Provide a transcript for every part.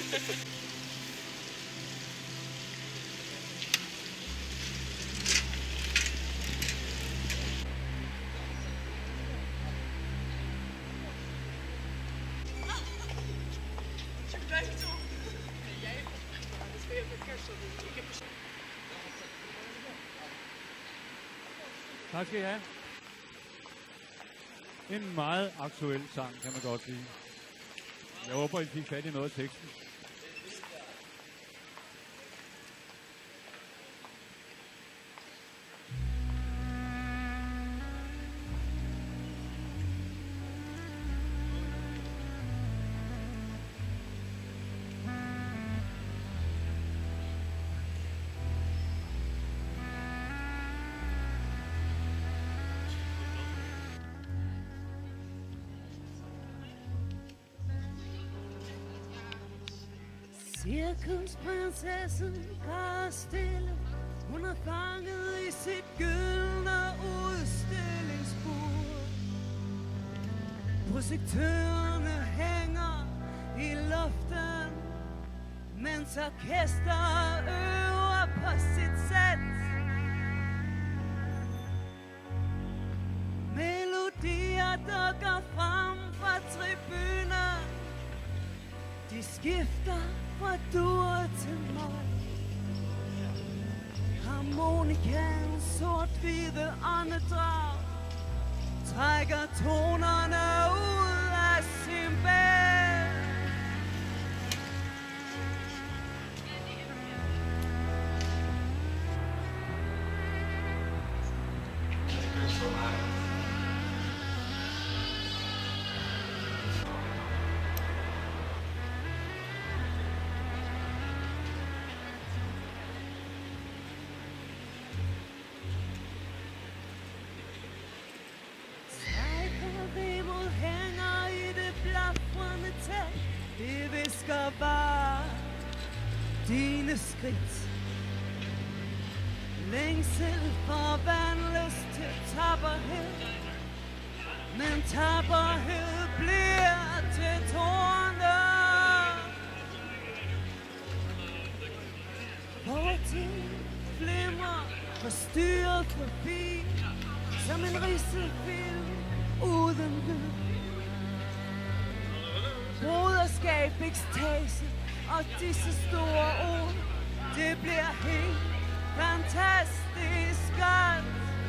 Tak skal I have. En meget aktuel sang, kan man godt sige. Jeg håber, I fik fat i noget af teksten. Cirkusprinsessen går stille. Hun er fanget i sit gyldne udstillingsbord. Projektørerne hænger i luften, mens orkestret øver på sit sæt. Melodier dukker frem fra tribunen. De skifter fra dur til mol. Harmonikaens sort-hvide åndedrag trækker tonerne ud af cymbal. Det visker bare dine skridt. Længsel forvandles til tapperhed, men tapperhed bliver til tårne. Fortiden flimrer forstyrret forbi, som en ridset film uden lyd. Broderskab, ekstase og disse store ord, det bliver helt fantastisk godt.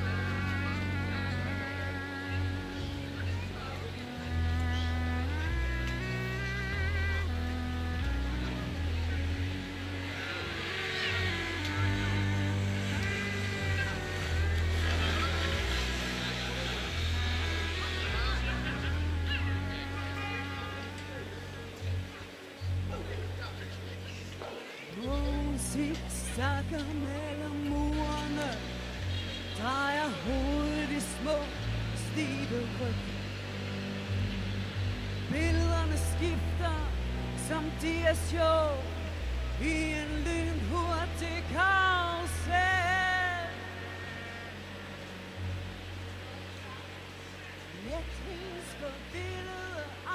Zigzagger mellem murene, drejer hovedet i små stive ryg. Billederne skifter, som de er sjov, i en lynhurtig karusel. Letthedens forvildede